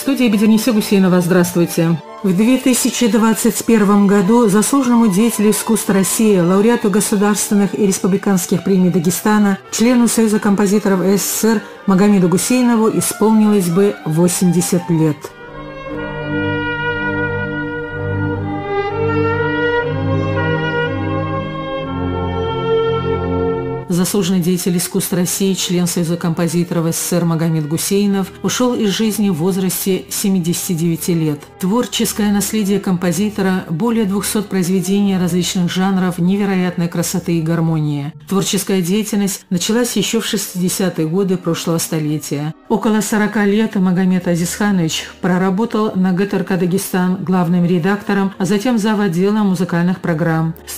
студии Бедерниса Гусейнова. Здравствуйте. В 2021 году заслуженному деятелю искусства России, лауреату государственных и республиканских премий Дагестана, члену Союза композиторов СССР Магомеду Гусейнову исполнилось бы 80 лет. Заслуженный деятель искусства России, член Союза композиторов СССР Магомед Гусейнов ушел из жизни в возрасте 79 лет. Творческое наследие композитора – более 200 произведений различных жанров невероятной красоты и гармонии. Творческая деятельность началась еще в 60-е годы прошлого столетия. Около 40 лет Магомед Азизханович проработал на ГТРК «Дагестан» главным редактором, а затем завотделом музыкальных программ. С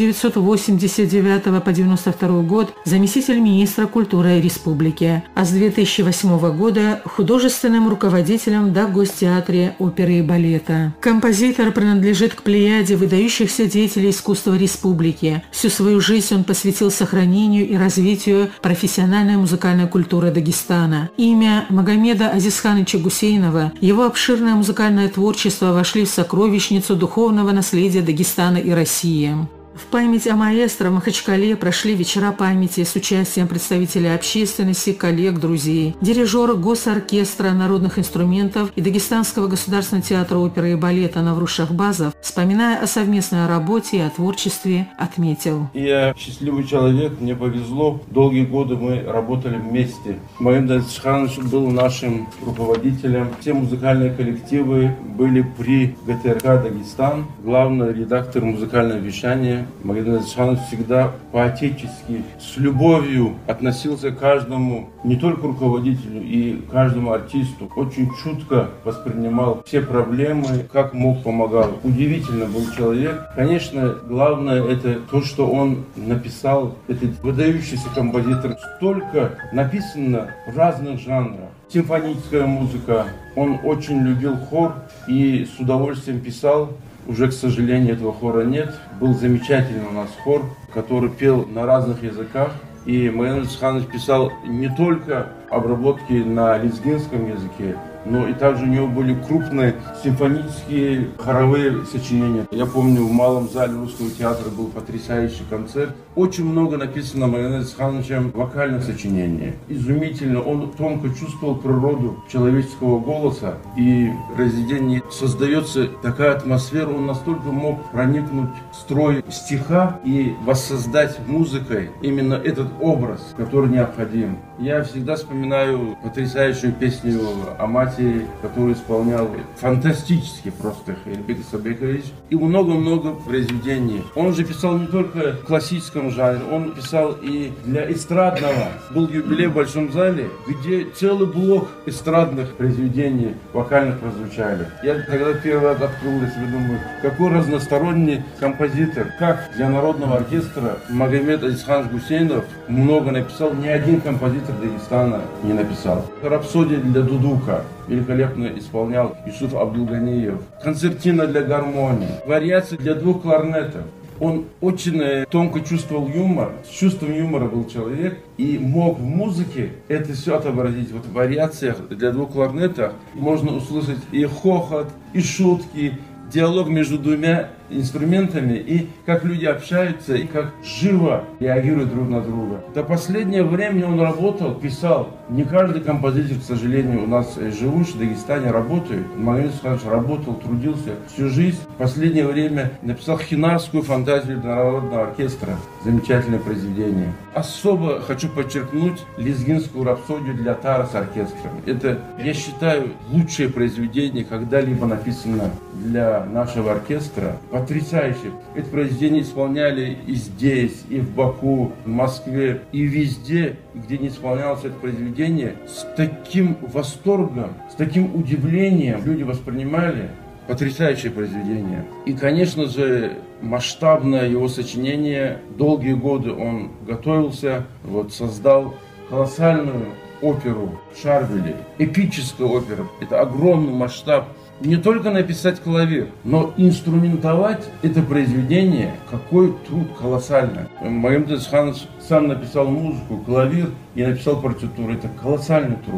1989 по 1992 год заместитель министра культуры республики, а с 2008 года художественным руководителем в Гостеатре оперы и балета. Композитор принадлежит к плеяде выдающихся деятелей искусства республики. Всю свою жизнь он посвятил сохранению и развитию профессиональной музыкальной культуры Дагестана. Имя Магомеда Азизхановича Гусейнова, его обширное музыкальное творчество вошли в сокровищницу духовного наследия Дагестана и России. В память о маэстро в Махачкале прошли вечера памяти с участием представителей общественности, коллег, друзей. Дирижер Госоркестра народных инструментов и Дагестанского государственного театра оперы и балета Навруз Шахбазов, вспоминая о совместной работе и о творчестве, отметил: «Я счастливый человек, мне повезло. Долгие годы мы работали вместе. Магомед Азизханович был нашим руководителем. Все музыкальные коллективы были при ГТРК «Дагестан». Главный редактор музыкального вещания. Магомед Азизханович всегда по-отечески, с любовью относился к каждому, не только руководителю, и каждому артисту. Очень чутко воспринимал все проблемы, как мог, помогал. Удивительно был человек. Конечно, главное это то, что он написал. Это выдающийся композитор. Столько написано в разных жанрах. Симфоническая музыка. Он очень любил хор и с удовольствием писал. Уже, к сожалению, этого хора нет. Был замечательный у нас хор, который пел на разных языках. И Магомед Азизханович писал не только обработки на лезгинском языке, но и также у него были крупные симфонические хоровые сочинения. Я помню, в малом зале Русского театра был потрясающий концерт. Очень много написано Магомедом Азизхановичем вокальных сочинений. Изумительно. Он тонко чувствовал природу человеческого голоса. И в произведении создается такая атмосфера. Он настолько мог проникнуть в строй стиха и воссоздать музыкой именно этот образ, который необходим. Я всегда вспоминаю потрясающую песню о матери, которую исполнял фантастически просто Эльбек Сабекович. И много-много произведений. Он же писал не только в классическом жанре, он писал и для эстрадного. Был юбилей в Большом зале, где целый блок эстрадных произведений вокальных прозвучали. Я когда первый раз открыл для себя, думаю, какой разносторонний композитор. Как для народного оркестра Магомед Азизханович Гусейнов много написал, ни один композитор Дагестана не написал. Рапсодия для дудука великолепно исполнял Юсуф Абдулганиев. Концертина для гармонии. Вариации для двух кларнетов. Он очень тонко чувствовал юмор, с чувством юмора был человек и мог в музыке это все отобразить. Вот в вариациях для двух кларнетов можно услышать и хохот, и шутки, диалог между двумя инструментами, и как люди общаются, и как живо реагируют друг на друга. До последнего времени он работал, писал. Не каждый композитор, к сожалению, у нас живущий в Дагестане работает. Магомед Азизханович работал, трудился всю жизнь. В последнее время написал хинарскую фантазию для народного оркестра. Замечательное произведение. Особо хочу подчеркнуть лезгинскую рапсодию для тара с оркестром. Это, я считаю, лучшее произведение, когда-либо написано для нашего оркестра. Потрясающе. Это произведение исполняли и здесь, и в Баку, в Москве, и везде, где не исполнялось это произведение, с таким восторгом, с таким удивлением люди воспринимали. Потрясающее произведение. И, конечно же, масштабное его сочинение. Долгие годы он готовился, создал колоссальную оперу «Шарвели». Эпическая опера. Это огромный масштаб. Не только написать клавир, но инструментовать это произведение, какой труд колоссальный. Магомед Азизханович сам написал музыку, клавир и написал партитуру. Это колоссальный труд.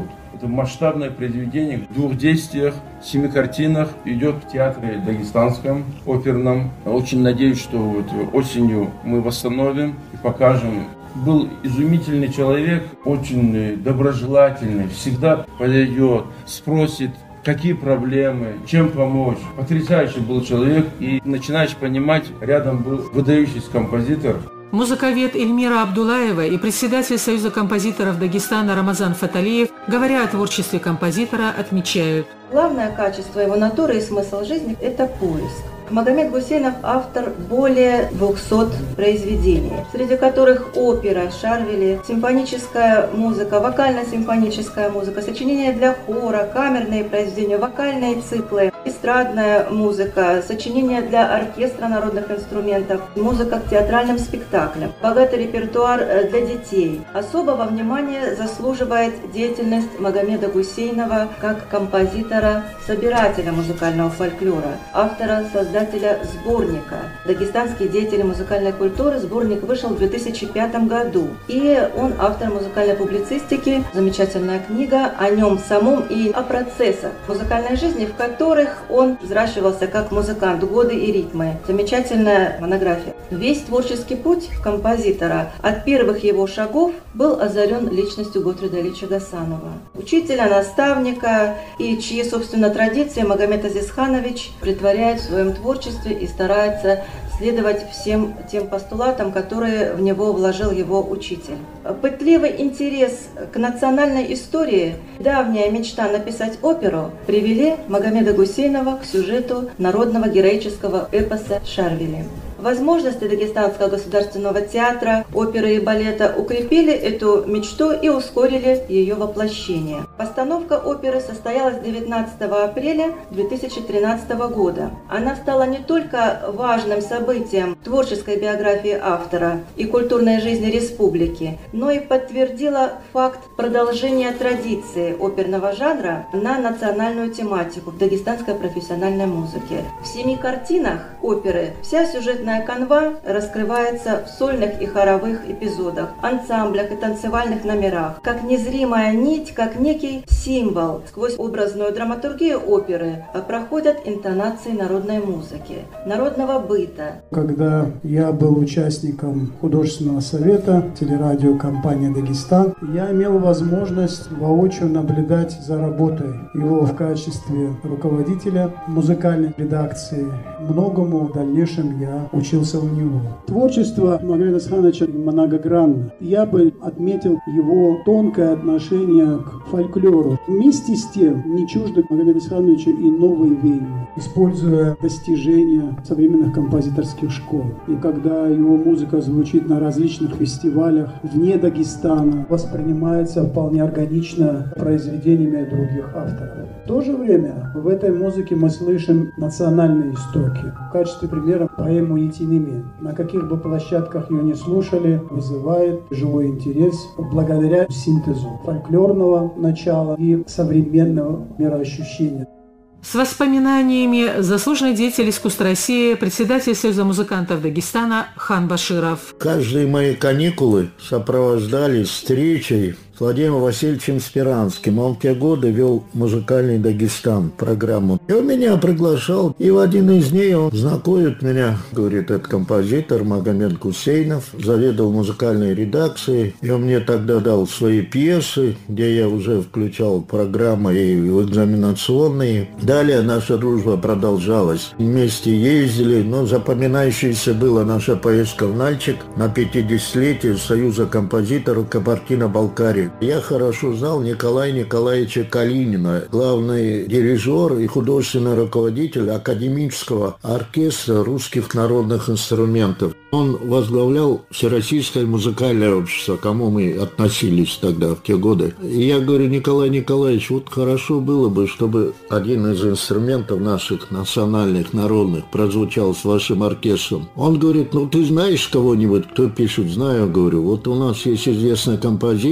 Это масштабное произведение в 2 действиях, 7 картинах. Идет в театре Дагестанском, оперном. Очень надеюсь, что вот осенью мы восстановим и покажем. Был изумительный человек, очень доброжелательный, всегда подойдет, спросит, какие проблемы, чем помочь. Потрясающий был человек, и начинаешь понимать, рядом был выдающийся композитор. Музыковед Эльмира Абдулаева и председатель Союза композиторов Дагестана Рамазан Фаталиев, говоря о творчестве композитора, отмечают: главное качество его натуры и смысл жизни – это поиск. Магомед Гусейнов – автор более 200 произведений, среди которых опера, шарвели, симфоническая музыка, вокально-симфоническая музыка, сочинения для хора, камерные произведения, вокальные циклы, эстрадная музыка, сочинения для оркестра народных инструментов, музыка к театральным спектаклям, богатый репертуар для детей. Особого внимания заслуживает деятельность Магомеда Гусейнова как композитора, собирателя музыкального фольклора, автора, создателя сборника «Дагестанские деятели музыкальной культуры». Сборник вышел в 2005 году. И он автор музыкальной публицистики, замечательная книга о нем самом и о процессах музыкальной жизни, в которых он взращивался как музыкант, годы и ритмы. Замечательная монография. Весь творческий путь композитора от первых его шагов был озарен личностью Готфрида Ильича Гасанова, учителя, наставника, и чьи, собственно, традиции Магомед Азизханович претворяет в своем творчестве и старается следовать всем тем постулатам, которые в него вложил его учитель. Пытливый интерес к национальной истории, давняя мечта написать оперу привели Магомеда Гусейнова к сюжету народного героического эпоса «Шарвели». Возможности Дагестанского государственного театра, оперы и балета укрепили эту мечту и ускорили ее воплощение. Постановка оперы состоялась 19 апреля 2013 года. Она стала не только важным событием творческой биографии автора и культурной жизни республики, но и подтвердила факт продолжения традиции оперного жанра на национальную тематику в дагестанской профессиональной музыке. В 7 картинах оперы вся сюжетная канва раскрывается в сольных и хоровых эпизодах, ансамблях и танцевальных номерах, как незримая нить, как некий символ. Сквозь образную драматургию оперы проходят интонации народной музыки, народного быта. Когда я был участником художественного совета телерадиокомпании «Дагестан», я имел возможность воочию наблюдать за работой его в качестве руководителя музыкальной редакции. Многому в дальнейшем я учился у него. Творчество Магомеда Азизхановича многогранно. Я бы отметил его тонкое отношение к фольклору. Вместе с тем не чуждо Магомеду Азизхановичу и новые веяния, используя достижения современных композиторских школ. И когда его музыка звучит на различных фестивалях вне Дагестана, воспринимается вполне органично произведениями других авторов. В то же время в этой музыке мы слышим национальные истоки. В качестве примера поэму «Етинемен». На каких бы площадках ее не слушали, вызывает живой интерес благодаря синтезу фольклорного начала и современного мироощущения. С воспоминаниями заслуженный деятель искусства России, председатель Союза музыкантов Дагестана Хан Баширов. Каждые мои каникулы сопровождались встречей с Владимиром Васильевичем Спиранским. Он в те годы вел «Музыкальный Дагестан» программу. И он меня приглашал, и в один из дней он знакомит меня, говорит, это композитор Магомед Гусейнов, заведовал музыкальной редакцией. И он мне тогда дал свои пьесы, где я уже включал программы и в экзаменационные. Далее наша дружба продолжалась. Вместе ездили, но запоминающейся была наша поездка в Нальчик на 50-летие Союза композиторов Кабардино-Балкарии. Я хорошо знал Николая Николаевича Калинина, главный дирижер и художественный руководитель академического оркестра русских народных инструментов. Он возглавлял Всероссийское музыкальное общество, к кому мы относились тогда, в те годы. И я говорю, Николай Николаевич, вот хорошо было бы, чтобы один из инструментов наших национальных, народных прозвучал с вашим оркестром. Он говорит, ну ты знаешь кого-нибудь, кто пишет? Знаю, говорю, вот у нас есть известный композитор, он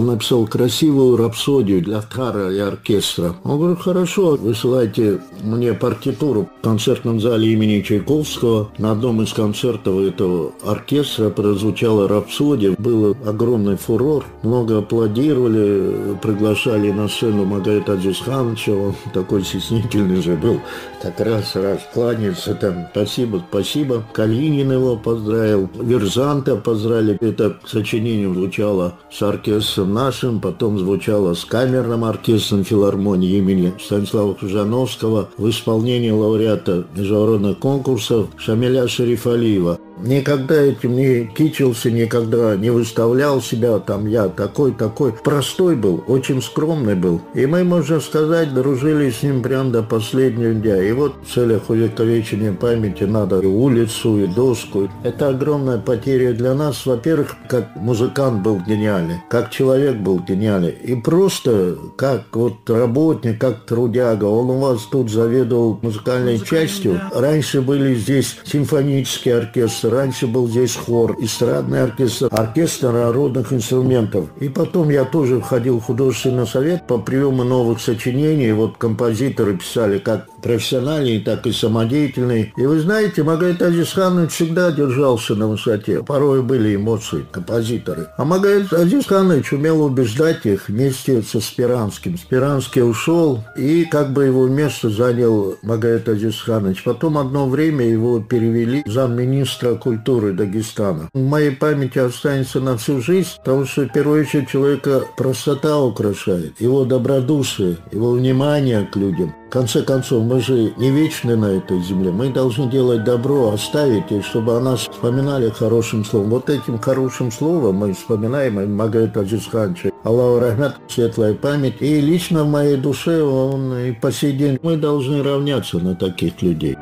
Он написал красивую рапсодию для хора и оркестра. Он говорит: хорошо, высылайте мне партитуру. В концертном зале имени Чайковского на одном из концертов этого оркестра прозвучала рапсодия. Был огромный фурор. Много аплодировали, приглашали на сцену Магаита Адзисхановича. Он такой стеснительный же был. Так раз кланяется там. Спасибо. Калинин его поздравил. Верзанта поздравили. Это сочинение звучало с оркестром нашим, потом звучало с камерным оркестром филармонии имени Станислава Крыжановского в исполнении лауреата международных конкурсов Шамиля Шарифалиева. Никогда этим не кичился, никогда не выставлял себя, там я такой. Простой был, очень скромный был. И мы, можно сказать, дружили с ним прям до последнего дня. И вот в целях увековечения памяти надо и улицу, и доску. Это огромная потеря для нас. Во-первых, как музыкант был гениальный, как человек был гениальный. И просто как вот работник, как трудяга. Он у вас тут заведовал музыкальной частью. Да. Раньше были здесь симфонические оркестры. Раньше был здесь хор, эстрадный оркестр, оркестр народных инструментов. И потом я тоже входил в художественный совет по приему новых сочинений. Вот композиторы писали как профессиональные, так и самодеятельные. И вы знаете, Магаит Адзисханович всегда держался на высоте. Порой были эмоции, композиторы. А Магаит Адзисханович умел убеждать их вместе со Спиранским. Спиранский ушел, и как бы его место занял Магаит Адзисханович. Потом одно время его перевели в замминистра культуры Дагестана. В моей памяти останется на всю жизнь, потому что в первую очередь человека простота украшает, его добродушие, его внимание к людям. В конце концов, мы же не вечны на этой земле. Мы должны делать добро, оставить, и чтобы о нас вспоминали хорошим словом. Вот этим хорошим словом мы вспоминаем Магаита Адзисхановича. Аллаху рахмат, светлая память. И лично в моей душе он и по сей день. Мы должны равняться на таких людей.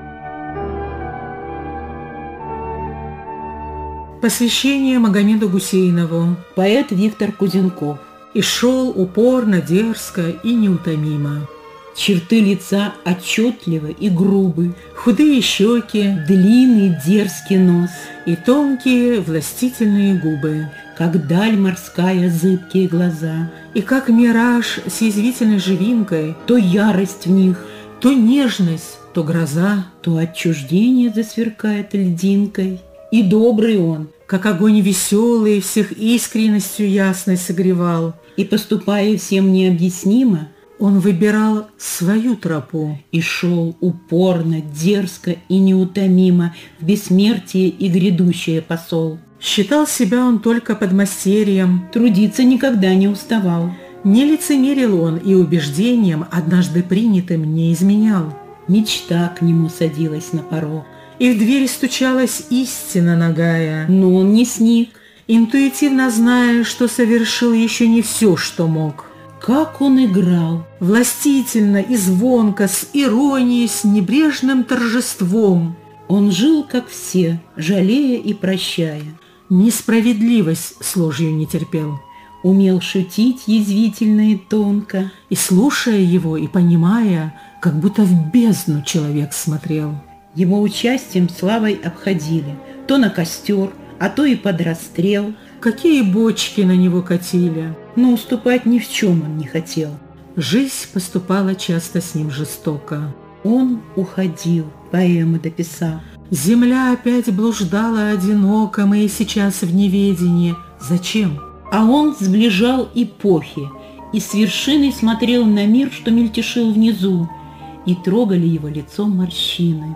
Посвящение Магомеду Гусейнову. Поэт Виктор Кузенков. И шел упорно, дерзко и неутомимо. Черты лица отчетливы и грубы, худые щеки, длинный дерзкий нос и тонкие властительные губы, как даль морская зыбкие глаза, и как мираж с язвительной живинкой, то ярость в них, то нежность, то гроза, то отчуждение засверкает льдинкой. И добрый он, как огонь веселый, всех искренностью ясной согревал, и, поступая всем необъяснимо, он выбирал свою тропу и шел упорно, дерзко и неутомимо в бессмертие и грядущее посол. Считал себя он только подмастерьем, трудиться никогда не уставал. Не лицемерил он и убеждением, однажды принятым, не изменял. Мечта к нему садилась на порог, и в двери стучалась истина нагая, но он не сник, интуитивно зная, что совершил еще не все, что мог. Как он играл! Властительно и звонко, с иронией, с небрежным торжеством. Он жил, как все, жалея и прощая. Несправедливость с ложью не терпел. Умел шутить язвительно и тонко. И, слушая его и понимая, как будто в бездну человек смотрел. Его участием славой обходили, то на костер, а то и под расстрел. Какие бочки на него катили. Но уступать ни в чем он не хотел. Жизнь поступала часто с ним жестоко. Он уходил, поэмы дописав. Земля опять блуждала одиноко, мы и сейчас в неведении. Зачем? А он сближал эпохи и с вершины смотрел на мир, что мельтешил внизу, и трогали его лицом морщины.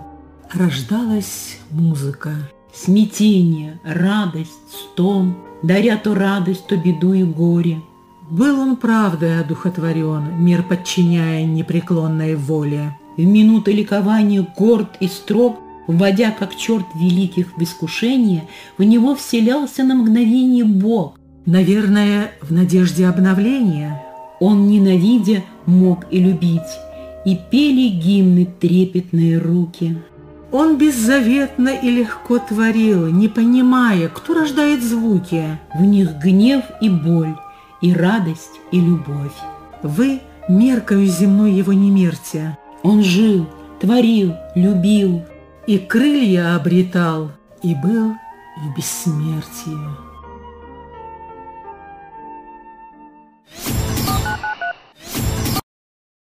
Рождалась музыка. Смятение, радость, стон, даря то радость, то беду и горе. Был он правдой одухотворен, мир подчиняя непреклонной воле. В минуты ликования горд и строг, вводя как черт великих в искушение, в него вселялся на мгновение Бог. Наверное, в надежде обновления. Он, ненавидя, мог и любить, и пели гимны трепетные руки. Он беззаветно и легко творил, не понимая, кто рождает звуки. В них гнев и боль, и радость, и любовь. Вы меркою земной его не мерьте. Он жил, творил, любил. И крылья обретал, и был в бессмертии.